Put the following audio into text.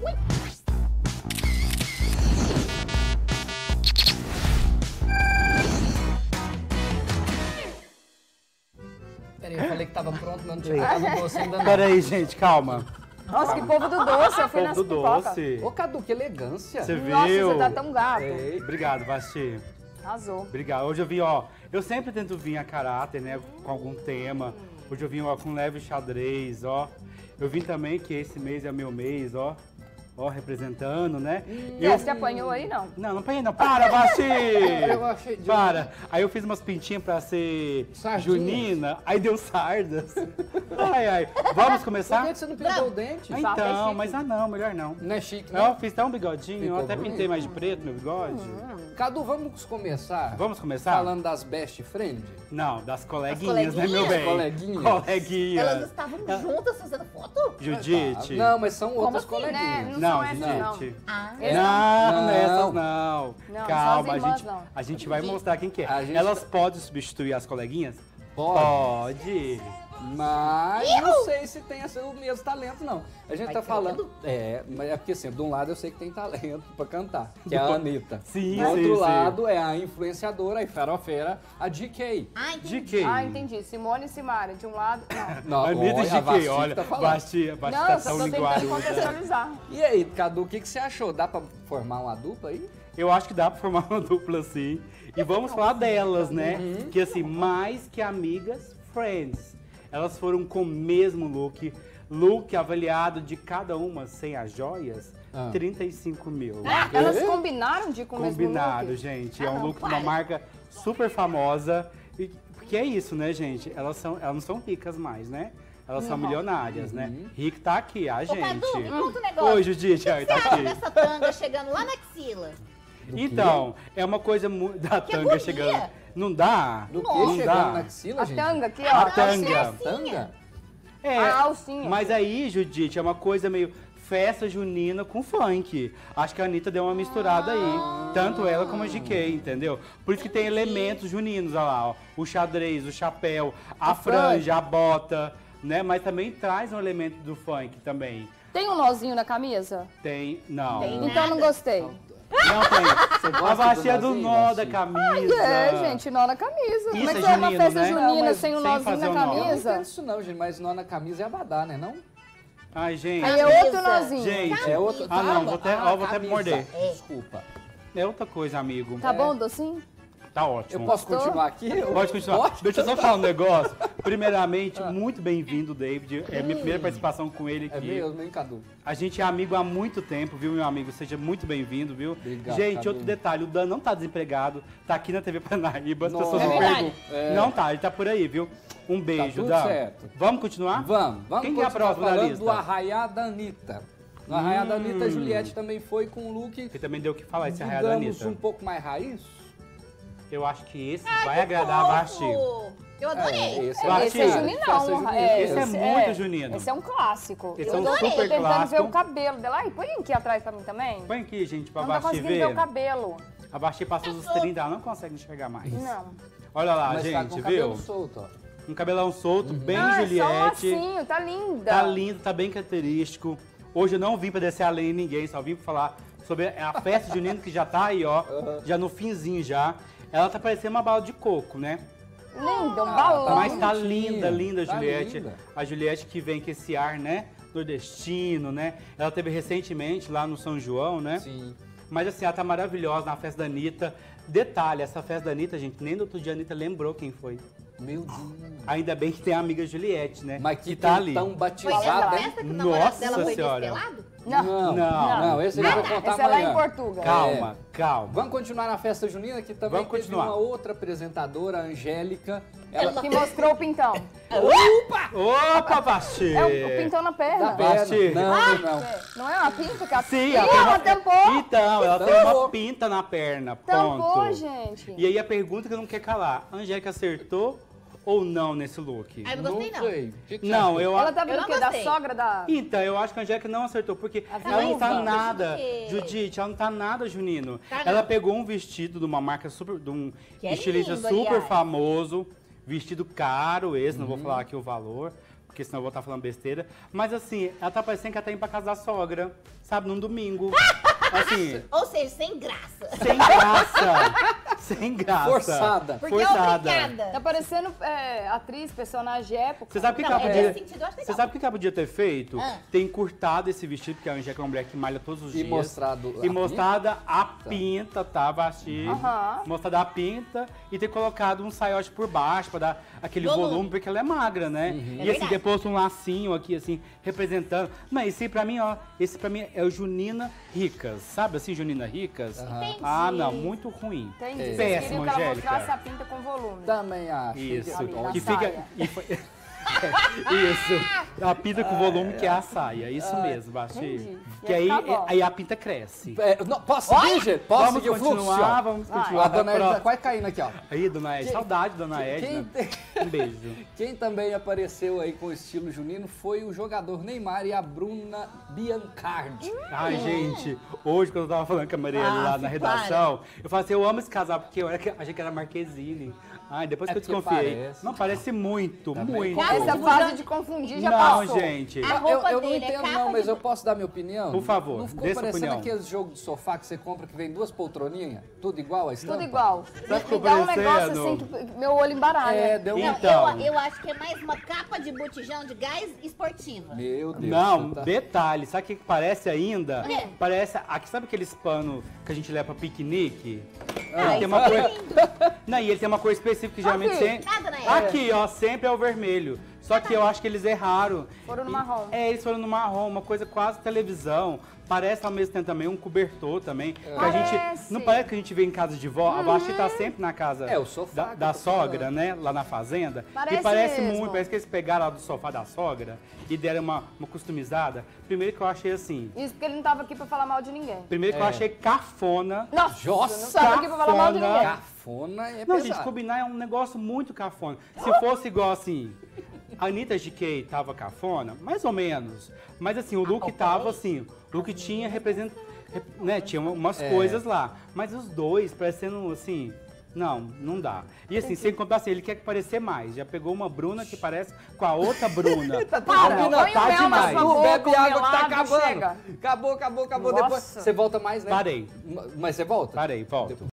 Peraí, eu falei que tava pronto, mas não tinha colocado o doce ainda não. Peraí, gente, calma. Nossa, que povo do doce, eu fui nas Do pipocas. doce. Ô, Cadu, que elegância. Você viu? Nossa, você tá tão gato. Obrigado, Basti. Arrasou. Obrigado. Hoje eu vim, ó, eu sempre tento vir a caráter, né, com algum tema. Hoje eu vim, ó, com leve xadrez, ó. Eu vim também, que esse mês é meu mês, ó. Ó, representando, né? Você apanhou aí, não? Não apanhei não. Para, Basti! Eu achei de... Para. Aí eu fiz umas pintinhas pra ser Sardinhas. junina, aí deu sardas. Ai, ai. Vamos começar? Por que você não pintou o dente? Ah, Fato é então, chique. mas não, melhor não. Não é chique, Eu não? fiz até um bigodinho, Ficou eu até bonito. pintei mais de preto meu bigode. Cadu, vamos começar? Vamos começar? Falando das best friend? Não, das coleguinhas, né, meu coleguinhas? bem? Coleguinhas. Coleguinhas. Elas estavam juntas fazendo foto? Judite. Não, mas são Como outras assim, né? coleguinhas. Não Não, são essas, não. Judite. Ah, Não, nessas não. Não, Calma, só as irmãs, não. a gente vai mostrar quem que é. A gente Elas tá- podem substituir as coleguinhas? Pode. Pode. Mas não sei se tem o mesmo talento, não. A gente Vai tá credo. falando... mas é porque assim, de um lado eu sei que tem talento pra cantar, que é a Anitta. Sim, Do sim, outro sim. lado é a influenciadora, a farofeira, a GK. De quem? Ah, entendi. Simone e Simara, de um lado, não. Não, Anitta e olha, a GK, Basti olha. tá falando. Basti Não, tá eu só tão tô tentando linguaruda. contextualizar. E aí, Cadu, o que você achou? Dá pra formar uma dupla aí? Eu acho que dá pra formar uma dupla assim. E vamos falar delas, né? Uhum. Que assim, mais que amigas, friends. Elas foram com o mesmo look. Look avaliado de cada uma sem as joias, 35 mil. Elas combinaram de ir com o mesmo Combinado, look? gente. É um não, look de uma para. marca super famosa. E, porque é isso, né, gente? Elas não são ricas mais, né? Elas são milionárias, né? Rico tá aqui, a Ô, gente. Cadu, me conta um negócio. Oi, Judite, aí, O que tá você acha aqui. dessa tanga chegando lá na axila? Então, é uma coisa da Que tanga agonia. chegando. Não dá? Do que Não chegando dá. na axila, A gente? tanga aqui, A ó. tanga. A tanga? É, A alcinha. mas aí, Judite, é uma coisa meio festa junina com funk. Acho que a Anitta deu uma misturada aí. Tanto ela como a GK, entendeu? Por isso que tem elementos juninos, olha lá, ó. O xadrez, o chapéu, a franja, a bota, né? Mas também traz um elemento do funk também. Tem um nozinho na camisa? Tem, não. Tem. Então não gostei. Não tem. gosta A Basti é do do nozinho, nó Basti? da camisa. É, gente, nó na camisa. Como é que é você vai uma junino, festa né? junina Não, mas sem um sem nozinho fazer na o nó. Eu não camisa? entendo isso não, gente, mas nó na camisa é abadá, né, não? Ai, gente. Aí é outro Camisa. nozinho. Gente. É outro... Ah, não, vou até, ó, vou até camisa. morder. Desculpa. É outra coisa, amigo. Tá bom, docinho? Tá Eu ótimo. posso continuar aqui? Pode continuar. Pode? Deixa eu só falar um negócio. Primeiramente, muito bem-vindo, David. É minha primeira participação com ele É aqui. mesmo, hein, Cadu? A gente é amigo há muito tempo, viu, meu amigo? Seja muito bem-vindo, viu? Obrigado, Gente, Cadu. outro detalhe, o Dan não tá desempregado, tá aqui na TV Parnaíba, as Nossa. pessoas É não verdade. perguntam. É. Não tá, ele tá por aí, viu? Um beijo, tudo Dan. certo. Vamos continuar? Vamos Quem que é a continuar próxima da falando lista? do Arraiá da Anitta. No Arraiá da Anitta, a Juliette também foi com um look, Ele também deu o que falar, esse arraia da digamos, Anitta. um pouco mais raiz. Eu acho que esse vai agradar a Basti. Eu adorei. esse Basti. Esse é juninão. Esse é muito junino. Esse é um clássico. Esse Eu é um tô super tentando clássico. ver o cabelo dela. Ai, põe aqui atrás pra mim também. Põe aqui, gente, pra Não tá Basti conseguindo ver o ver. cabelo. A Basti passou dos 30, ela não consegue enxergar mais. Não. Olha lá, Mas tá gente, com o viu? cabelo solto, ó. Um cabelão solto, bem Ah, é só um Juliette. lacinho, tá linda. Tá lindo, tá bem característico. Hoje eu não vim pra descer a lenha em ninguém, só vim pra falar sobre a festa junina que já tá aí, ó. Já no finzinho já. Ela tá parecendo uma bala de coco, né? Linda, um balão. Mas tá bonitinha, linda, linda a tá Juliette. linda. A Juliette que vem com esse ar, né? Nordestino, né? Ela teve recentemente lá no São João, né? Sim. Mas assim, ela tá maravilhosa na festa da Anitta. Detalhe, essa festa da Anitta, gente, nem no outro dia a Anitta lembrou quem foi. Meu Deus. Ainda bem que tem a amiga Juliette, né? Mas que tá ali. tão Foi batizada, nessa hein? festa que o namorado Nossa dela foi Senhora. despelado? Não, esse eu vou contar Esse é lá amanhã. em Portugal. Calma, calma. Vamos continuar na festa junina, que também Vamos teve continuar. uma outra apresentadora, a Angélica. Que mostrou o pintão. Opa, Basti! É o pintão na Da perna. Basti. perna. Não. Não é uma pinta que ela... Sim, Ih, ela tem ela tampou. Então, ela tem Tampou. uma pinta na perna, Tampou, ponto. gente. E aí a pergunta que não quer calar, a Angélica acertou ou não nesse look? Ai, eu não gostei, não. sei. O que que você Não, achou? eu Ela tá vendo Eu o não quê? Da gostei. sogra da... Então, eu acho que a Angélica não acertou, porque ela não viúva. tá nada, Porque- Judite, ela não tá nada junino. Tá Ela não. pegou um vestido de uma marca super, de um Que é estilista lindo, super aliás. famoso, vestido caro esse, não vou falar aqui o valor, porque senão eu vou estar falando besteira. Mas assim, ela tá parecendo que ela tá indo pra casa da sogra, sabe, num domingo. Assim, Ou seja, sem graça. sem graça. Sem graça. Forçada. Porque é Forçada. obrigada. Tá parecendo atriz, personagem de época. Você sabe o que, Não, que ela nesse podia... sentido eu acho Você legal. sabe o que ela podia ter feito? Ah. Ter encurtado esse vestido, porque a Angélica é uma mulher que malha todos os E dias. mostrado E a mostrada a pinta, tá? Baixinho. Aham. Mostrada a pinta e ter colocado um saiote por baixo pra dar aquele Volume. volume, porque ela é magra, né? E assim, verdade. ter posto um lacinho aqui, assim, representando. Mas esse pra mim, ó, esse pra mim é o Junina Ricas. Sabe assim, Junina Ricas? Entendi. Ah, não, muito ruim. Entendi. É. Vocês Péssimo, queriam que ela Angélica. mostrasse a pinta com volume. Também acho. Isso, Ali, na que saia. fica. Isso, a pinta com volume que é a saia, isso mesmo, Baixinho. Entendi. Que Ia aí, ficar bom. aí a pinta cresce. Não, posso seguir, gente? Posso Vamos seguir o fluxo? continuar, ó? vamos Vai. continuar. A dona Edna tá Próximo. quase caindo aqui, ó. Aí, dona Edna, saudade, dona Quem, Edna. tem- Um beijo. quem também apareceu aí com o estilo junino foi o jogador Neymar e a Bruna Biancardi. Ai, gente, hoje quando eu tava falando com a Marielle lá na redação, eu falei assim, eu amo esse casal, porque eu achei que era Marquezine. Ai, depois É que eu porque desconfiei. parece. Não, parece muito, Também. muito. Essa fase de confundir já Não, passou. gente. A roupa Eu não dele é entendo capa não, mas de- eu posso dar minha opinião? Por favor, Não ficou dê sua parecendo opinião. aqueles jogos de sofá que você compra que vem duas poltroninhas? Tudo igual a estampa? Tudo igual. ficou Me dá um negócio parecendo? assim que meu olho embaralha. É, deu um... Não, Então. eu acho que é mais uma capa de botijão de gás esportiva. Meu Deus. Não, você tá- detalhe, sabe o que parece ainda? O quê? Parece, aqui, sabe aqueles panos que a gente leva pra piquenique? Ah, Tem isso uma é cor... lindo. Não, e ele tem uma cor específica que geralmente Aqui. sempre... Nada, né? Aqui, ó, sempre é o vermelho. Só que eu acho que eles erraram. Foram no E- marrom. É, eles foram no marrom, uma coisa quase televisão. Parece ao mesmo tempo também um cobertor também. Que a gente, Parece. não parece que a gente vê em casa de vó? A Basti tá sempre na casa É, o sofá da, que da eu tô sogra, falando. né? Lá na fazenda. Parece e parece mesmo. muito, parece que eles pegaram lá do sofá da sogra e deram uma customizada. Primeiro que eu achei assim. Isso porque ele não tava aqui pra falar mal de ninguém. Primeiro que eu achei cafona. Nossa, Nossa, não tava aqui pra falar mal de cafona. ninguém. Cafona é Não, pesado. gente, combinar é um negócio muito cafona. Se fosse igual assim, a Anitta GK tava cafona, mais ou menos. Mas assim, o look tava assim, o look tinha né, tinha umas coisas lá. Mas os dois parecendo assim, não dá. E assim, sem contar assim, ele quer parecer mais. Já pegou uma Bruna que parece com a outra Bruna. Para, Não, põe tá o mel na demais. sua Não boca, bebe o água que tá melado, acabando. chega. Acabou. Nossa. Depois você volta mais, né? Parei. Mas você volta? Parei, volto.